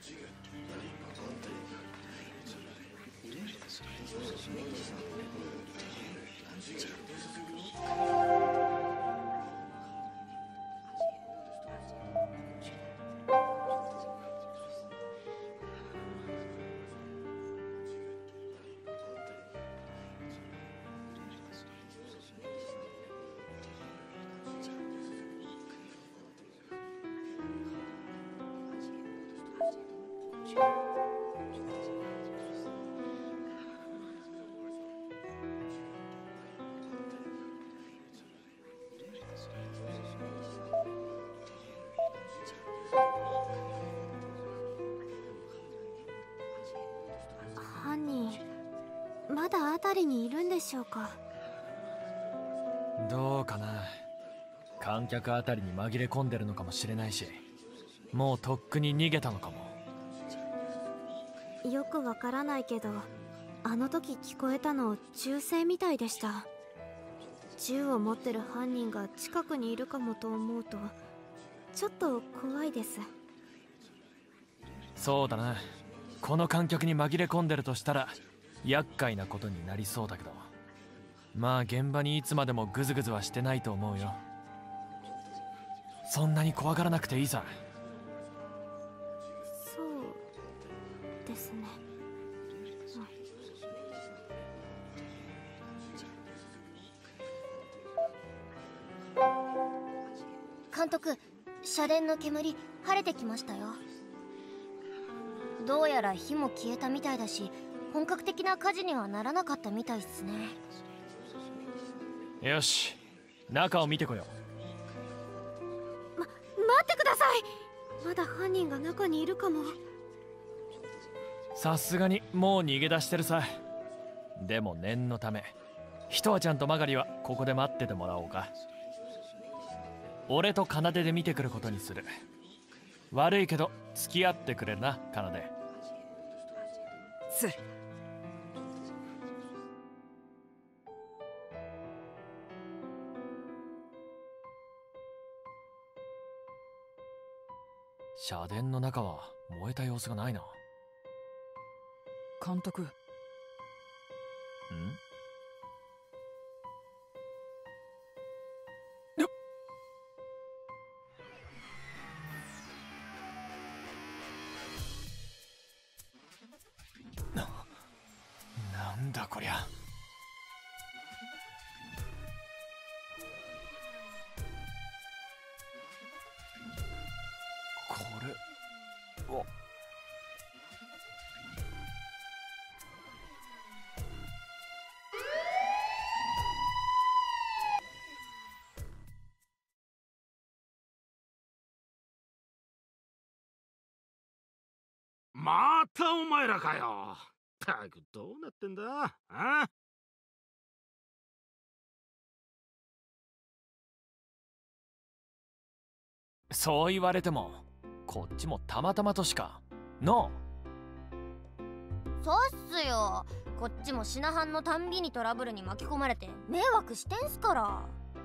犯人まだ辺りにいるんでしょうか。 どうかな。観客あたりに紛れ込んでるのかもしれないし、もうとっくに逃げたのかも。 よくわからないけど、あの時聞こえたの銃声みたいでした。銃を持ってる犯人が近くにいるかもと思うとちょっと怖いです。 そうだな。この観客に紛れ込んでるとしたら厄介なことになりそうだけど、まあ現場にいつまでもグズグズはしてないと思うよ。そんなに怖がらなくていいさ。 そうですね。 監督、社殿の煙晴れてきましたよ。どうやら火も消えたみたいだし、本格的な火事にはならなかったみたいっすね。 よし、中を見てこよう。待ってください。まだ犯人が中にいるかも。 さすがにもう逃げ出してるさ。でも念のためひとあちゃんとマガリはここで待っててもらおうか。俺と奏で見てくることにする。悪いけど付き合ってくれるな、奏。社殿の中は燃えた様子がないな。 監督。 なんだこりゃ。これはまたお前らかよ。ったくどうなってんだあ。 そう言われてもこっちもたまたまとしかの。 そうっすよ。こっちも品藩のたんびにトラブルに巻き込まれて迷惑してんすから。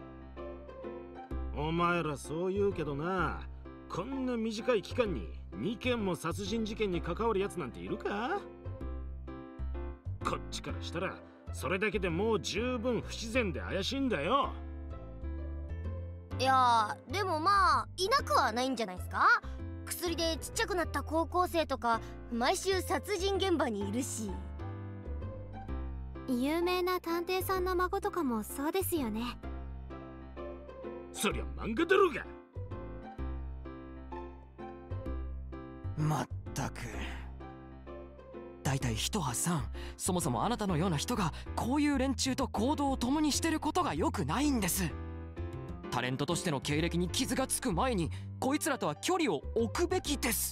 お前らそう言うけどな、こんな短い期間に2件も殺人事件に関わるやつなんているか。こっちからしたらそれだけでもう十分不自然で怪しいんだよ。 いやー、でもまあいなくはないんじゃないですか。薬でちっちゃくなった高校生とか毎週殺人現場にいるし。 有名な探偵さんの孫とかもそうですよね。 そりゃ漫画だろうが。 まったく。だいたい一葉さん、そもそもあなたのような人がこういう連中と行動を共にしてることが良くないんです。タレントとしての経歴に傷がつく前にこいつらとは距離を置くべきです。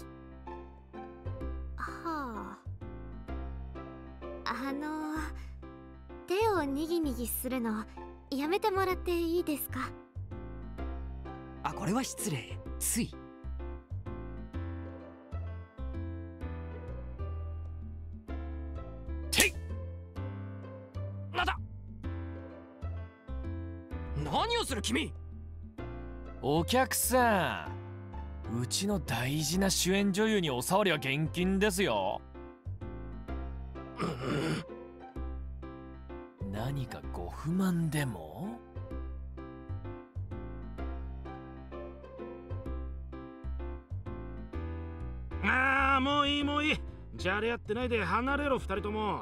はあ。手をにぎにぎするのやめてもらっていいですか。 あ、これは失礼。つい。なんだ。何をする君。 お客さん、 うちの大事な主演女優におさわりは厳禁ですよ。何かご不満でも？ ああ、もういいもういい。じゃれ合ってないで離れろ二人とも。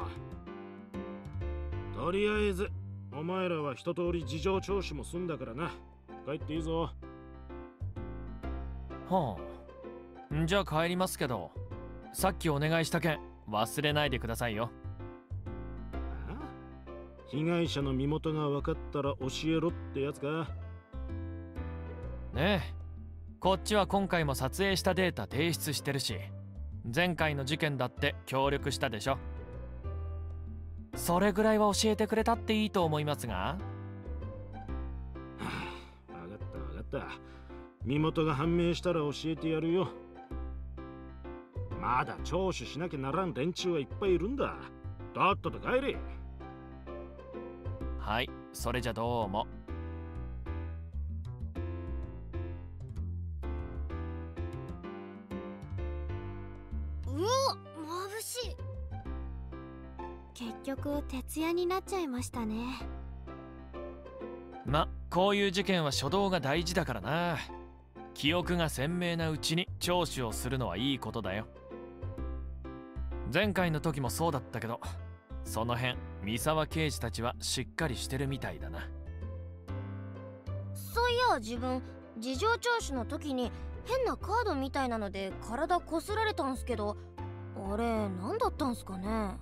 とりあえずお前らは一通り事情聴取も済んだからな。帰っていいぞ。 はあ、じゃあ帰りますけど、さっきお願いした件忘れないでくださいよ。 ああ、被害者の身元が分かったら教えろってやつか。 ねえ、こっちは今回も撮影したデータ提出してるし、前回の事件だって協力したでしょ。それぐらいは教えてくれたっていいと思いますが。 分かった分かった。身元が判明したら教えてやるよ。まだ聴取しなきゃならん連中はいっぱいいるんだ。とっとと帰れ。 はい、それじゃどうも。 うわ、眩しい。 結局徹夜になっちゃいましたね。 ま、こういう事件は初動が大事だからな。記憶が鮮明なうちに聴取をするのはいいことだよ。前回の時もそうだったけど、その辺三沢刑事たちはしっかりしてるみたいだな。 そういや自分事情聴取の時に変なカードみたいなので体こすられたんすけど、あれ何だったんすかね。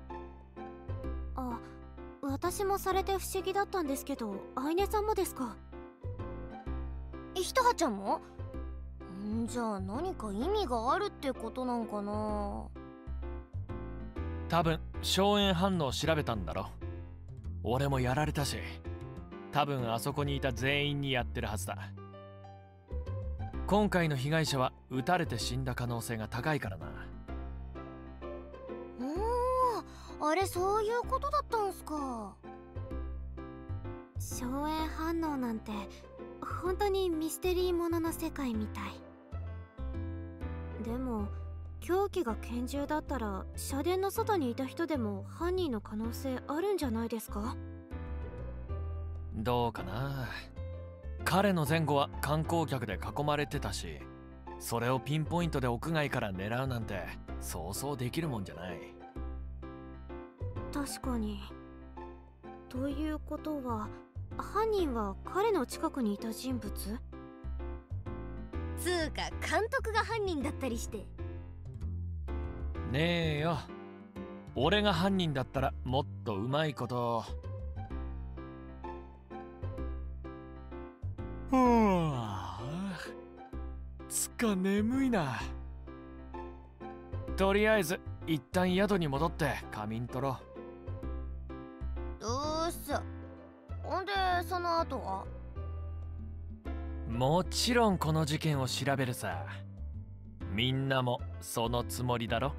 あ、私もされて不思議だったんですけど、アイネさんもですか？ ひとはちゃんも？じゃあ何か意味があるってことなんかな。 多分硝煙反応を調べたんだろ。俺もやられたし、多分あそこにいた全員にやってるはずだ。今回の被害者は撃たれて死んだ可能性が高いからな。 あれそういうことだったんすか。 硝煙反応なんて本当にミステリーものの世界みたい。でも凶器が拳銃だったら社殿の外にいた人でも犯人の可能性あるんじゃないですか？ どうかな。彼の前後は観光客で囲まれてたし、それをピンポイントで屋外から狙うなんてそうそうできるもんじゃない。 確かに。ということは犯人は彼の近くにいた人物？ つうか監督が犯人だったりして。 ねえよ、俺が犯人だったらもっとうまいこと。つか眠いな。とりあえず一旦宿に戻って仮眠取ろうっす。ほんでその後は？ う。もちろんこの事件を調べるさ。みんなもそのつもりだろ。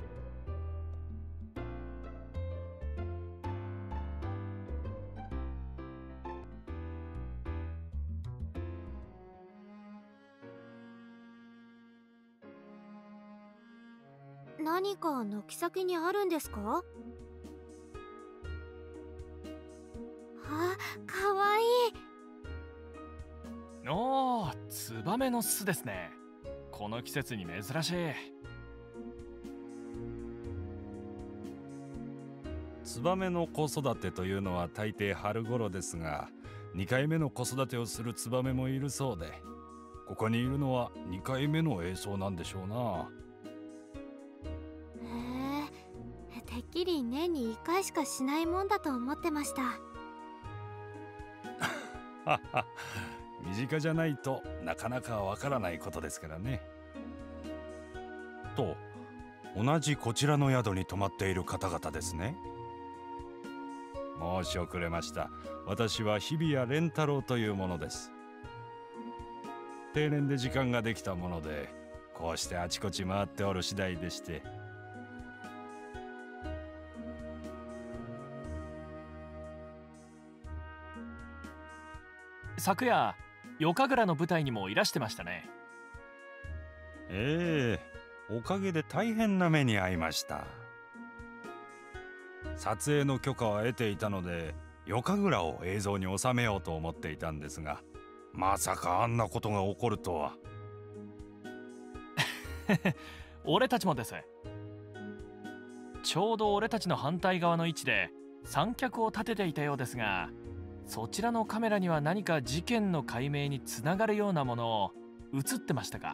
何か軒先にあるんですか？あ、かわいい。 おー、ツバメの巣ですね。この季節に珍しい。 ツバメの子育てというのは大抵春頃ですが、2回目の子育てをするツバメもいるそうで、ここにいるのは2回目の映像なんでしょうな。 へえ、てっきり年に1回しかしないもんだと思ってました。 はは、身近じゃないとなかなかわからないことですからね。と、同じこちらの宿に泊まっている方々ですね。申し遅れました。私は日比谷蓮太郎というものです。定年で時間ができたもので、こうしてあちこち回っておる次第でして。 昨夜夜神楽の舞台にもいらしてましたね。 ええ、おかげで大変な目に遭いました。撮影の許可は得ていたので夜神楽を映像に収めようと思っていたんですが、まさかあんなことが起こるとは。 俺たちもです。ちょうど俺たちの反対側の位置で三脚を立てていたようですが、そちらのカメラには何か事件の解明につながるようなものを映ってましたか？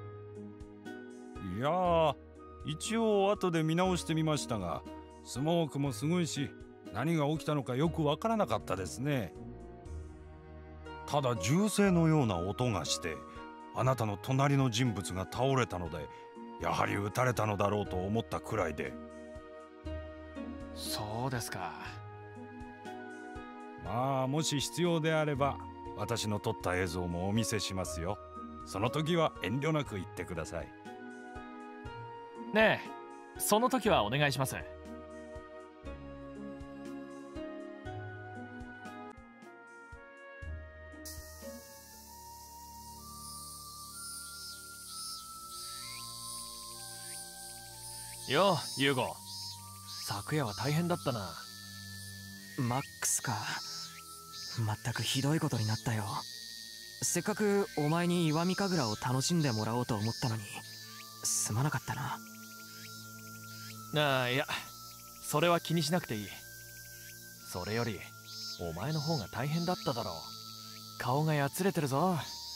いやー、一応後で見直してみましたが、スモークもすごいし、何が起きたのかよくわからなかったですね。ただ銃声のような音がして、あなたの隣の人物が倒れたので、やはり撃たれたのだろうと思ったくらいで。 そうですか。 まあもし必要であれば私の撮った映像もお見せしますよ。その時は遠慮なく言ってください。 ねえ、その時はお願いします。よう、ユーゴ。昨夜は大変だったな。 マックスか。まったくひどいことになったよ。せっかくお前に石見神楽を楽しんでもらおうと思ったのに、すまなかったな。 ああ、いや、それは気にしなくていい。それよりお前の方が大変だっただろう。顔がやつれてるぞ。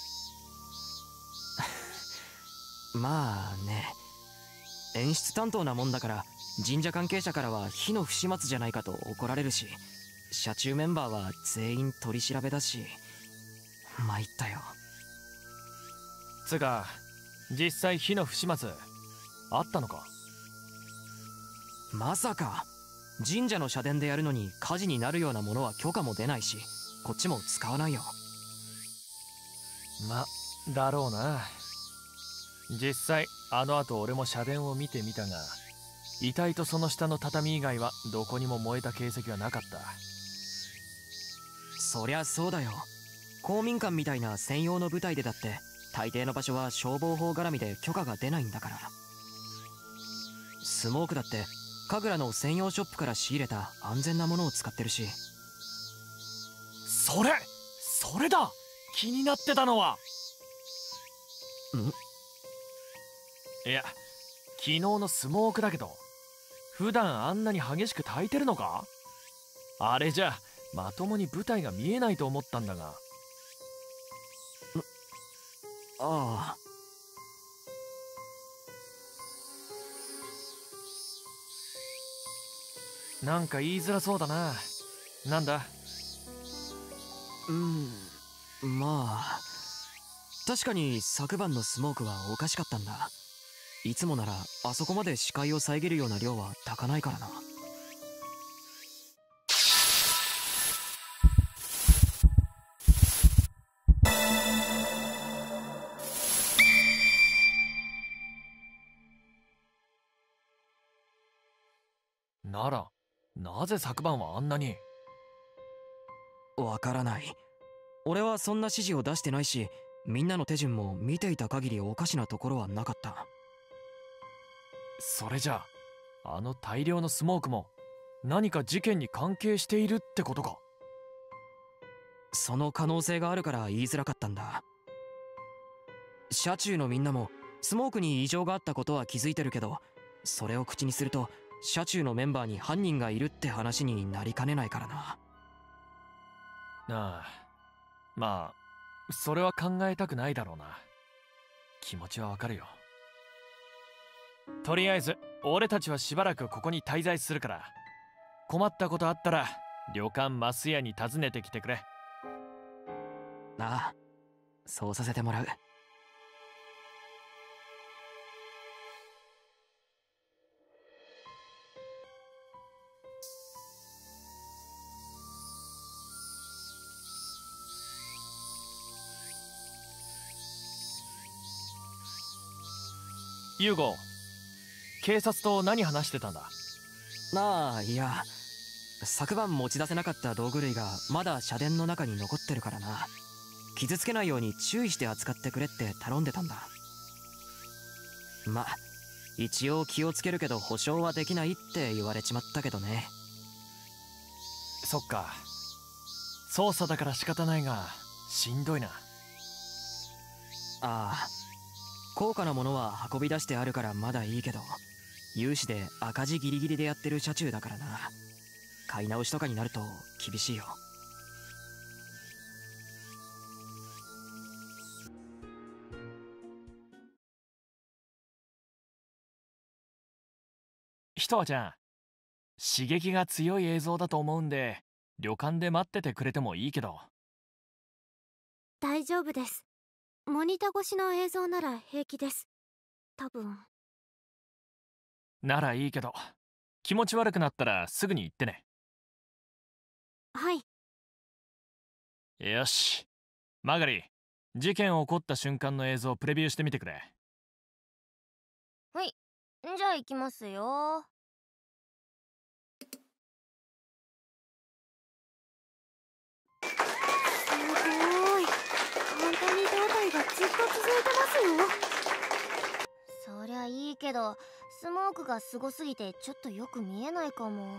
まあね、演出担当なもんだから神社関係者からは火の不始末じゃないかと怒られるし、社中メンバーは全員取り調べだし、参ったよ。 つか、実際火の不始末あったのか？ まさか神社の社殿でやるのに火事になるようなものは許可も出ないし、こっちも使わないよ。 ま、だろうな。実際あの後俺も社殿を見てみたが、遺体とその下の畳以外はどこにも燃えた形跡はなかった。 そりゃそうだよ。公民館みたいな専用の部隊でだって大抵の場所は消防法絡みで許可が出ないんだから。スモークだって神楽の専用ショップから仕入れた安全なものを使ってるし。 それだ、気になってたのは。いや、昨日のスモークだけど、普段あんなに激しく焚いてるのか？あれじゃまともに舞台が見えないと思ったんだが。 ああ、 なんか言いづらそうだな。なんだ？ まあ確かに昨晩のスモークはおかしかったんだ。いつもならあそこまで視界を遮るような量は焚かないからな。 ならなぜ昨晩はあんなに？ わからない。俺はそんな指示を出してないし、みんなの手順も見ていた限りおかしなところはなかった。 それじゃあの大量のスモークも何か事件に関係しているってことか？ その可能性があるから言いづらかったんだ。社中のみんなもスモークに異常があったことは気づいてるけど、それを口にすると社中のメンバーに犯人がいるって話になりかねないからな。 ああ、まあそれは考えたくないだろうな。気持ちはわかるよ。とりあえず俺たちはしばらくここに滞在するから、困ったことあったら旅館マスヤに訪ねてきてくれ。 ああ、そうさせてもらう。 ユーゴ、警察と何話してたんだ？ ああ、いや、昨晩持ち出せなかった道具類がまだ社殿の中に残ってるからな。傷つけないように注意して扱ってくれって頼んでたんだ。 ま、一応気をつけるけど保証はできないって言われちまったけどね。 そっか。捜査だから仕方ないがしんどいな。 ああ、高価なものは運び出してあるからまだいいけど、有志で赤字ギリギリでやってる車中だからな。買い直しとかになると厳しいよ。 ひとあちゃん、刺激が強い映像だと思うんで旅館で待っててくれてもいいけど。 大丈夫です。モニター越しの映像なら平気です。多分。 ならいいけど、気持ち悪くなったらすぐに言ってね。 はい。 よし、マガリ、事件起こった瞬間の映像をプレビューしてみてくれ。 はい、じゃあ行きますよ。 すごい。本当に胴体がずっと続いてますよ。 そりゃいいけど、スモークがすごすぎてちょっとよく見えないかも。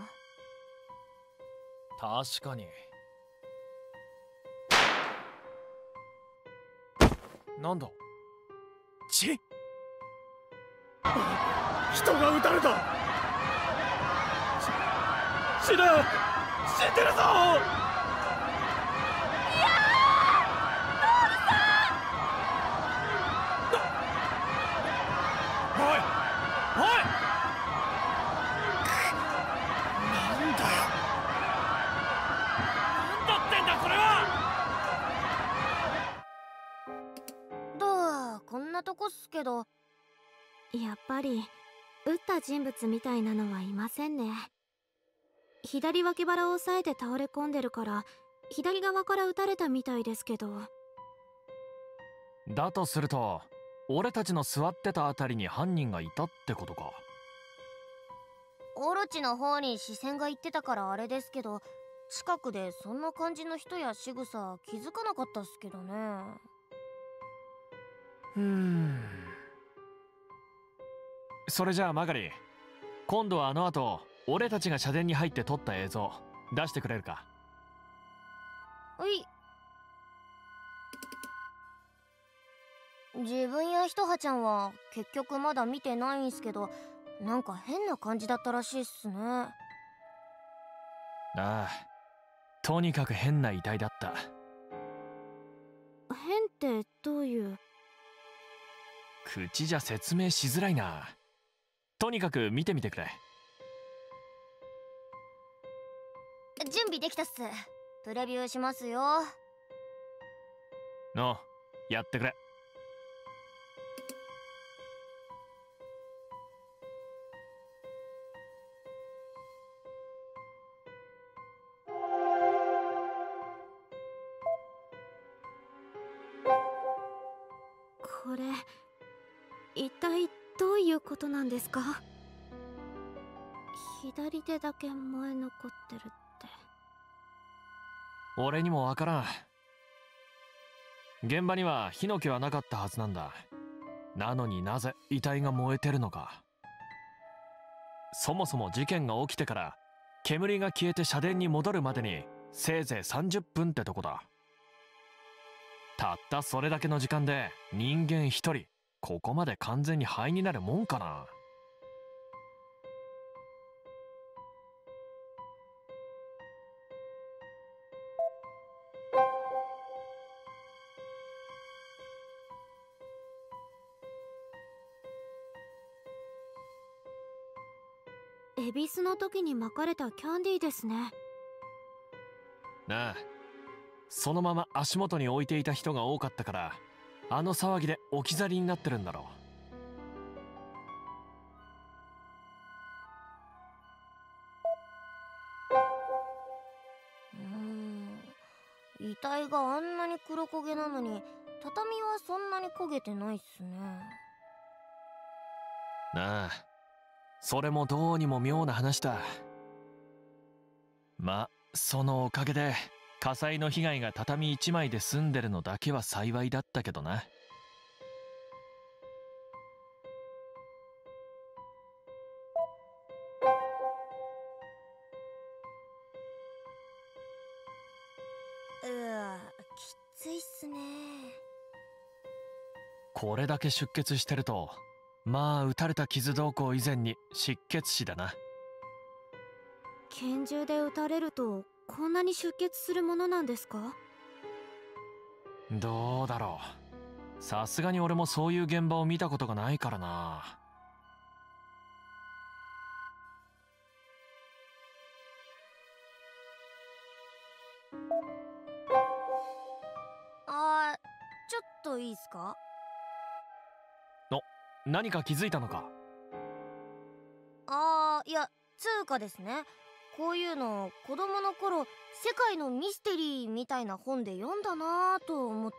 確かに。なんだ。血。 人が撃たれた。死ぬ。死んでるぞ。 こんなとこっすけど。 やっぱり撃った人物みたいなのはいませんね。左脇腹を押さえて倒れ込んでるから左側から撃たれたみたいですけど。 だとすると俺たちの座ってたあたりに犯人がいたってことか。 オロチの方に視線が行ってたからあれですけど、近くでそんな感じの人や仕草気づかなかったっすけどね。 それじゃあマガリ、今度はあの後俺たちが社殿に入って撮った映像出してくれるか。 はい。自分やひとはちゃんは結局まだ見てないんすけど、なんか変な感じだったらしいっすね。 ああ、とにかく変な遺体だった。 変ってどういう？ 口じゃ説明しづらいな。とにかく見てみてくれ。 準備できたっす。プレビューしますよ。 の、やってくれ。 これ一体どういうことなんですか？左手だけ燃え残ってるって。 俺にもわからん。現場には火の気はなかったはずなんだ。なのになぜ遺体が燃えてるのか。そもそも事件が起きてから煙が消えて社殿に戻るまでにせいぜい30分ってとこだ。たったそれだけの時間で人間一人ここまで完全に灰になるもんかな。 恵比寿の時に巻かれたキャンディーですね。 なあ、そのまま足元に置いていた人が多かったからあの騒ぎで置き去りになってるんだろう。遺体があんなに黒焦げなのに畳はそんなに焦げてないっすね。 なあ、それもどうにも妙な話だ。ま、そのおかげで火災の被害が畳一枚で済んでるのだけは幸いだったけどな。 これだけ出血してると、まあ撃たれた傷動向以前に失血死だな。 拳銃で撃たれるとこんなに出血するものなんですか？ どうだろう。さすがに俺もそういう現場を見たことがないからな。 ちょっといいっすか？ 何か気づいたのか？ いや、つうかですね、こういうの子供の頃世界のミステリーみたいな本で読んだなぁと思って。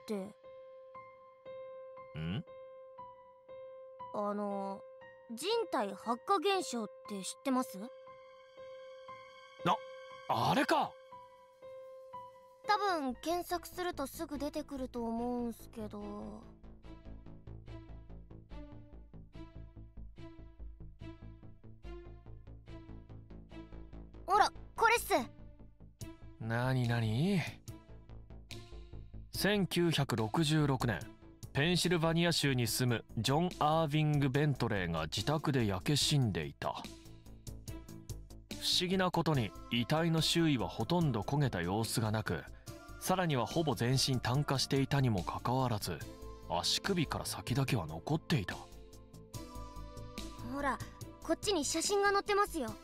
ん？ 人体発火現象って知ってます？ あれか。 多分検索するとすぐ出てくると思うんすけど。ほら、これっす。 なになに？1966年、ペンシルバニア州に住むジョン・アーヴィング・ベントレーが自宅で焼け死んでいた。不思議なことに遺体の周囲はほとんど焦げた様子がなく、さらにはほぼ全身炭化していたにもかかわらず、足首から先だけは残っていた。 ほら、こっちに写真が載ってますよ。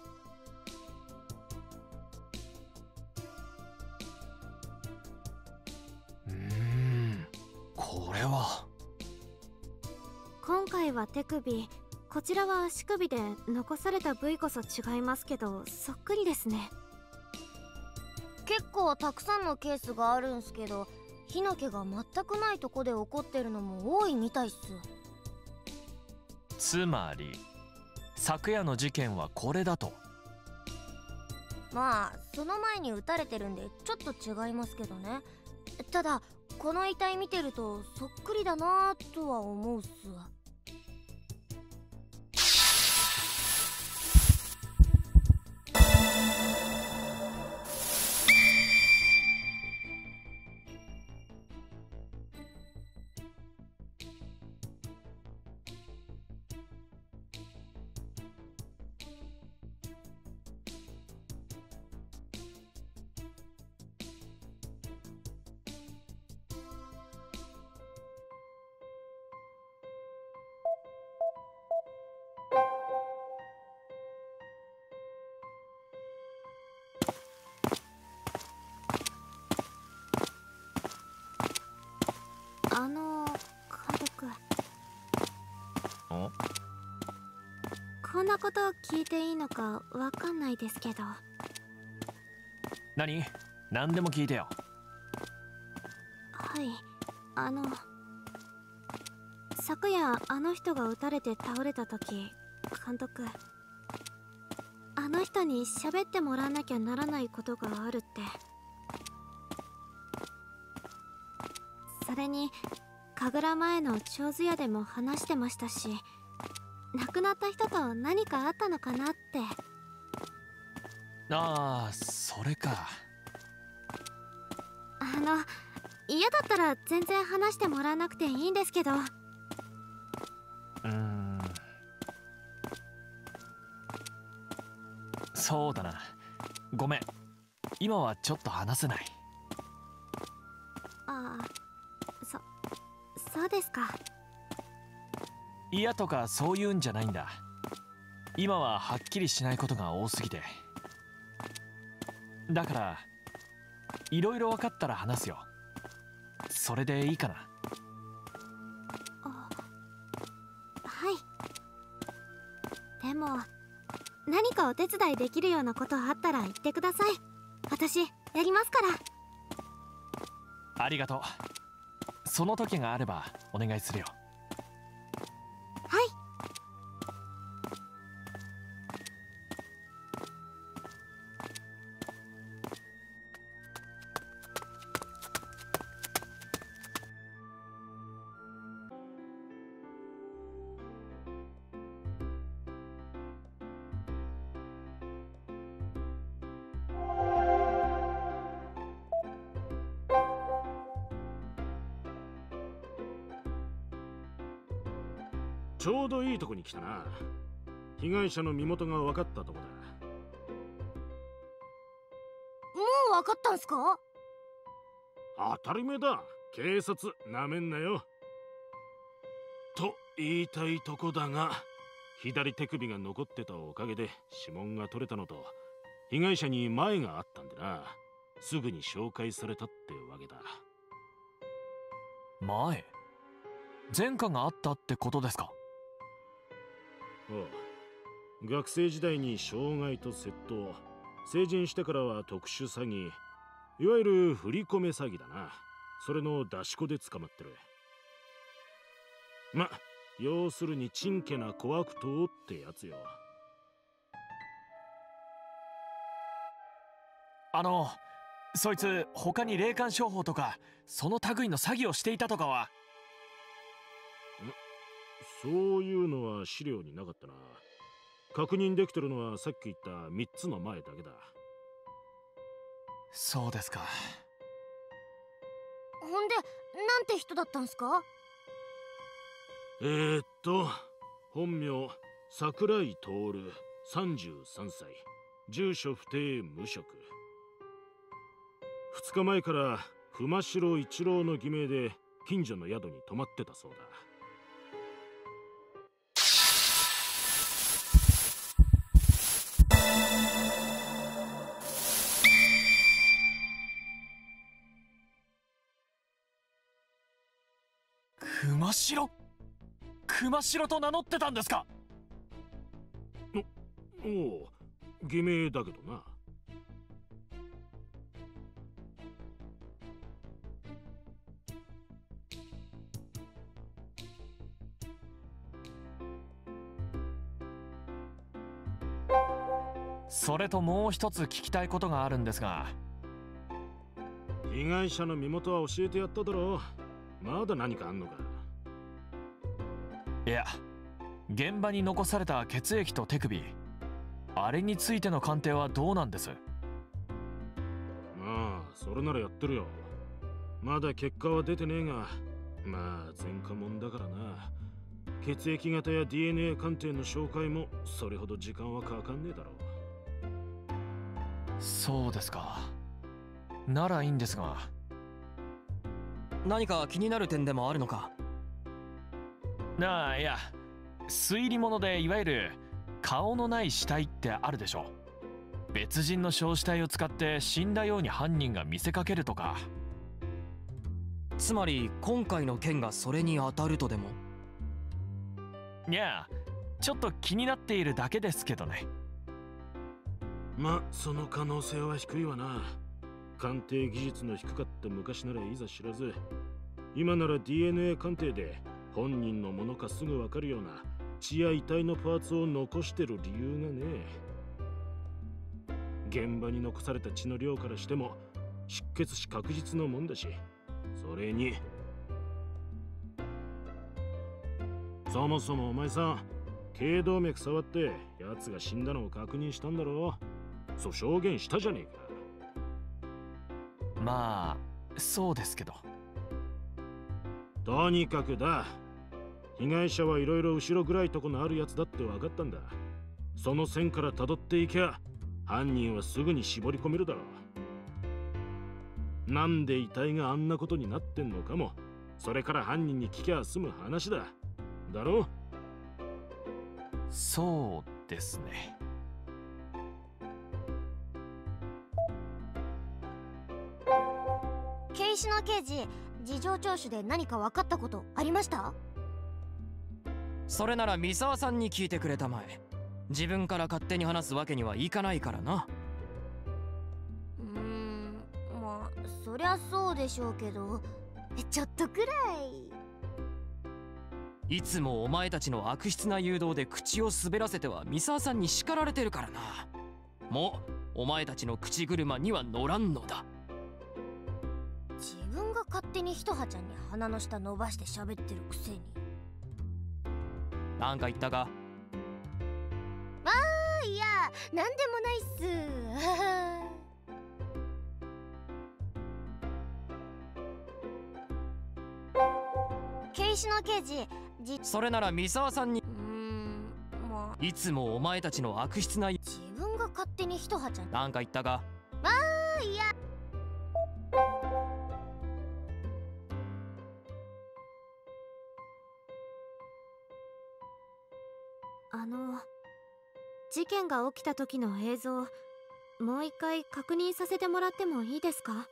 これは。 今回は手首、こちらは足首で残された部位こそ違いますけど、そっくりですね。 結構たくさんのケースがあるんすけど、火の気が全くないとこで起こってるのも多いみたいっす。 つまり昨夜の事件はこれだと。 まあその前に撃たれてるんでちょっと違いますけどね。ただこの遺体見てるとそっくりだなぁとは思うっす。 監督。こんなこと聞いていいのかわかんないですけど。 何でも聞いてよ。 はい、昨夜あの人が撃たれて倒れた時、監督、あの人に喋ってもらわなきゃならないことがあるって。それに神楽前の長寿屋でも話してましたし、亡くなった人と何かあったのかなって。 ああ、それか。 嫌だったら全然話してもらわなくていいんですけど。 そうだな。ごめん、今はちょっと話せない。 そうですか。 嫌とかそういうんじゃないんだ。今ははっきりしないことが多すぎて。だからいろいろ分かったら話すよ。それでいいかな？ はい。でも何かお手伝いできるようなことあったら言ってください。私やりますから。 ありがとう。その時があればお願いするよ。 はい。 ちょうどいいとこに来たな。被害者の身元が分かったとこだ。 もう分かったんすか？ 当たり前だ。警察なめんなよ。と言いたいとこだが、左手首が残ってたおかげで指紋が取れたのと、被害者に前があったんでな、すぐに紹介されたってわけだ。 前科があったってことですか？ おう、学生時代に傷害と窃盗、成人してからは特殊詐欺、いわゆる振り込め詐欺だな。それの出し子で捕まってる。要するにちんけな小悪党ってやつよ。 そいつ他に霊感商法とかその類の詐欺をしていたとかは？ そういうのは資料になかったな。確認できてるのはさっき言った3つの前だけだ。 そうですか。 ほんで、なんて人だったんすか？ 本名桜井徹、33歳、住所不定無職。2日前から熊代一郎の偽名で近所の宿に泊まってたそうだ。 熊代と名乗ってたんですか？ おお、偽名だけどな。 それともう一つ聞きたいことがあるんですが。 被害者の身元は教えてやっただろう。まだ何かあんのか？ いや、現場に残された血液と手首、あれについての鑑定はどうなんです？ まあそれならやってるよ。まだ結果は出てねえが、まあ前科者だからな。血液型や DNA 鑑定の紹介もそれほど時間はかかんねえだろう。 そうですか。ならいいんですが。 何か気になる点でもあるのか？ いや、推理物でいわゆる顔のない死体ってあるでしょ。別人の焼死体を使って死んだように犯人が見せかけるとか。 つまり今回の件がそれに当たるとでも？ いや、ちょっと気になっているだけですけどね。 その可能性は低いわな。鑑定技術の低かった昔ならいざ知らず、今なら DNA 鑑定で本人のものかすぐわかるような血や遺体のパーツを残してる理由がねえ。現場に残された血の量からしても出血死確実のもんだし、それにそもそもお前さ、頸動脈触って奴が死んだのを確認したんだろう。そう証言したじゃねえか。 まあそうですけど。 とにかくだ、被害者はいろいろ後ろ暗いとこのあるやつだって分かったんだ。その線から辿っていきゃ犯人はすぐに絞り込めるだろう。なんで遺体があんなことになってんのかも、それから犯人に聞きゃ済む話だ。だろう？ そうですね。 警視の刑事、事情聴取で何か分かったことありました？ それなら三沢さんに聞いてくれたまえ。自分から勝手に話すわけにはいかないからな。 まあそりゃそうでしょうけど、ちょっとくらい。 いつもお前たちの悪質な誘導で口を滑らせては三沢さんに叱られてるからな。もうお前たちの口車には乗らんのだ。 自分が勝手にひとはちゃんに鼻の下伸ばして喋ってるくせに。 なんか言ったか？ いや、なんでもないっす。警視の刑事、 それなら三沢さんに。 まあいつもお前たちの悪質な。 自分が勝手にひとはちゃん。 なんか言ったか。 いや、 事件が起きた時の映像、もう一回確認させてもらってもいいですか？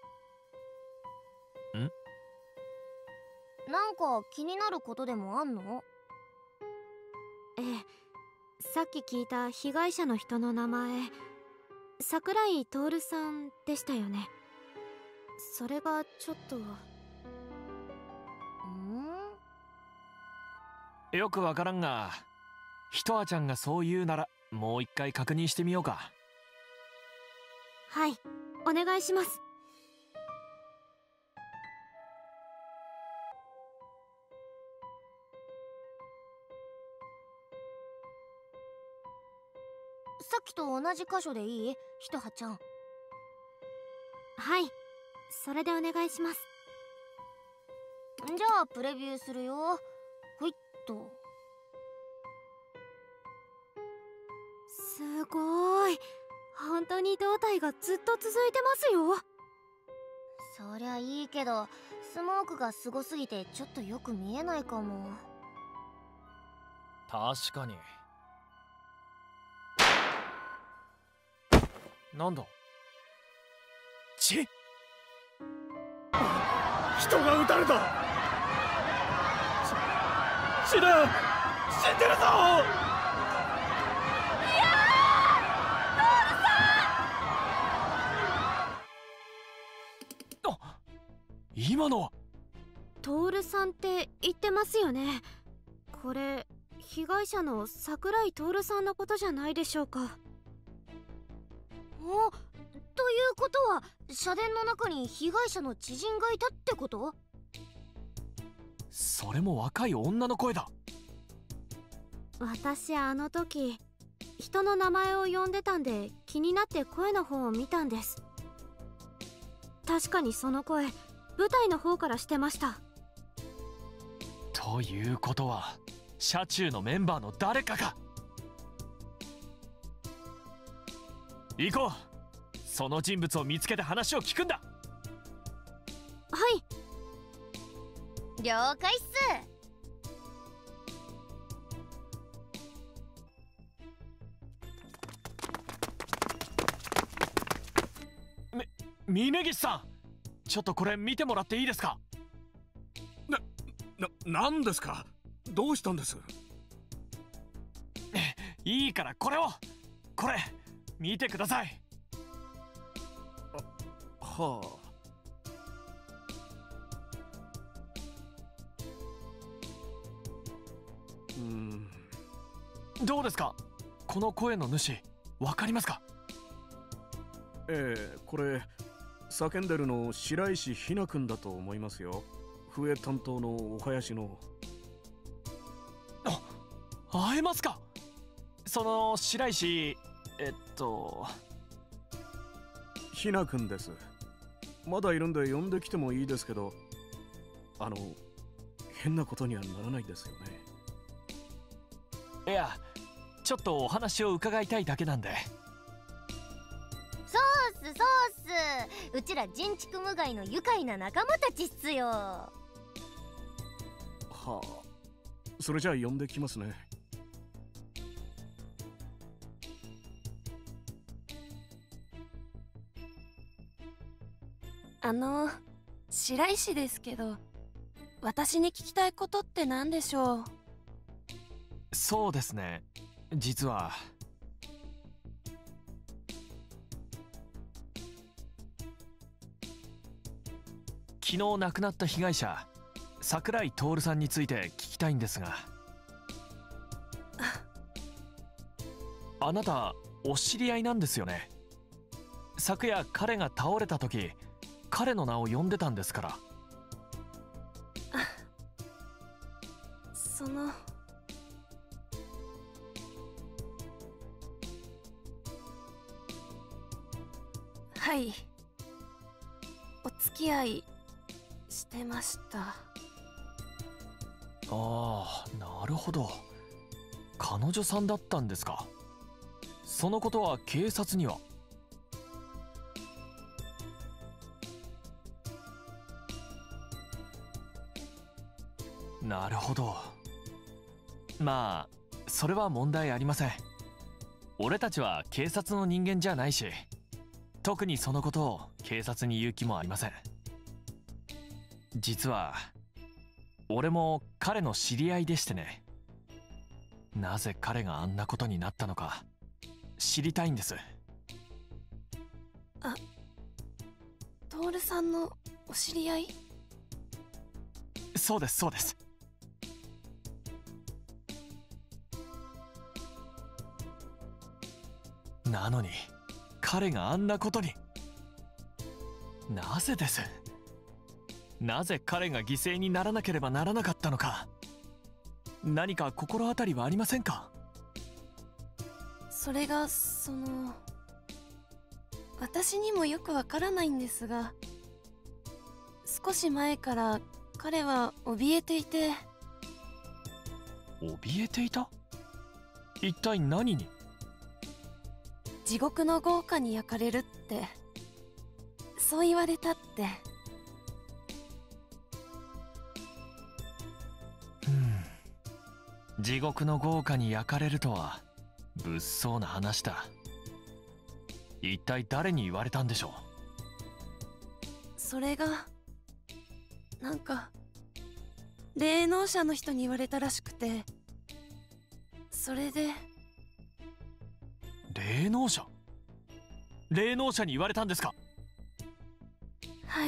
なんか気になることでもあんの？ ええ、さっき聞いた被害者の人の名前、桜井徹さんでしたよね。それがちょっと。 よくわからんが、ひとあちゃんがそう言うならもう一回確認してみようか。 はい、お願いします。 さっきと同じ箇所でいい？ひとはちゃん。 はい、それでお願いします。 じゃあプレビューするよ。ほいっと。 すごーい、本当に胴体がずっと続いてますよ。 そりゃいいけど、スモークがすごすぎてちょっとよく見えないかも。 確かに。なんだ？ 人が撃たれた。死んでるぞ。 今のは徹さんって言ってますよね。これ被害者の桜井徹さんのことじゃないでしょうか。 お、ということは社殿の中に被害者の知人がいたってこと？ それも若い女の声だ。 私あの時人の名前を呼んでたんで気になって声の方を見たんです。確かにその声舞台の方からしてました。 ということは車中のメンバーの誰かが。行こう。その人物を見つけて話を聞くんだ。 はい、 了解っす。 峯岸さん、ちょっとこれ見てもらっていいですか？ なんですか？どうしたんです？ いいからこれ見てください。 はあ。 どうですか？この声の主わかりますか？ これ叫んでるの白石ひなくんだと思いますよ。笛担当のお囃子の。 会えますか？その白石ひなくんです。まだいるんで呼んできてもいいですけど、変なことにはならないですよね。 いや、ちょっとお話を伺いたいだけなんで。 そうっす。うちら人畜無害の愉快な仲間たちっすよ。 はあ、それじゃあ呼んできますね。 白石ですけど、私に聞きたいことって何でしょう？ そうですね、実は昨日亡くなった被害者桜井徹さんについて聞きたいんですが。あなたお知り合いなんですよね？昨夜彼が倒れた時彼の名を呼んでたんですから。 はい、お付き合いしてました。 ああ、なるほど。彼女さんだったんですか。そのことは警察には？なるほど。まあそれは問題ありません。俺たちは警察の人間じゃないし、特にそのことを警察に言う気もありません。実は俺も彼の知り合いでしてね。なぜ彼があんなことになったのか知りたいんです。 あ、トさんのお知り合い？ そうですそうです。なのに彼があんなことに。なぜです。なぜ彼が犠牲にならなければならなかったのか。何か心当たりはありませんか？ それが私にもよくわからないんですが、少し前から彼は怯えていて。 怯えていた？一体何に？ 地獄の豪華に焼かれるって、そう言われたって。 地獄の豪華に焼かれるとは物騒な話だ。一体誰に言われたんでしょう？ それがなんか霊能者の人に言われたらしくて、それで。 霊能者？霊能者に言われたんですか？ はい。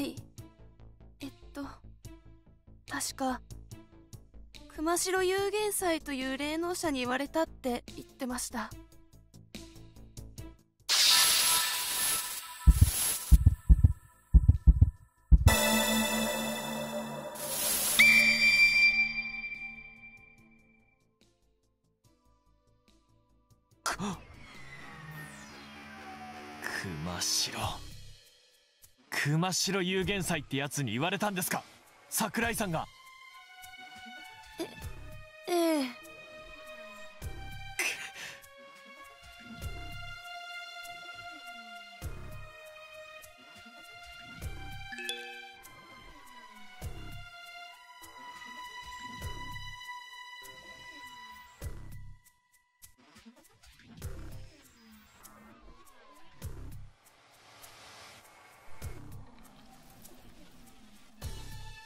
確か熊代有限祭という霊能者に言われたって言ってました。 熊代有限祭ってやつに言われたんですか？桜井さんが。 ええ。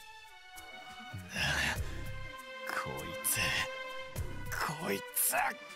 こいつ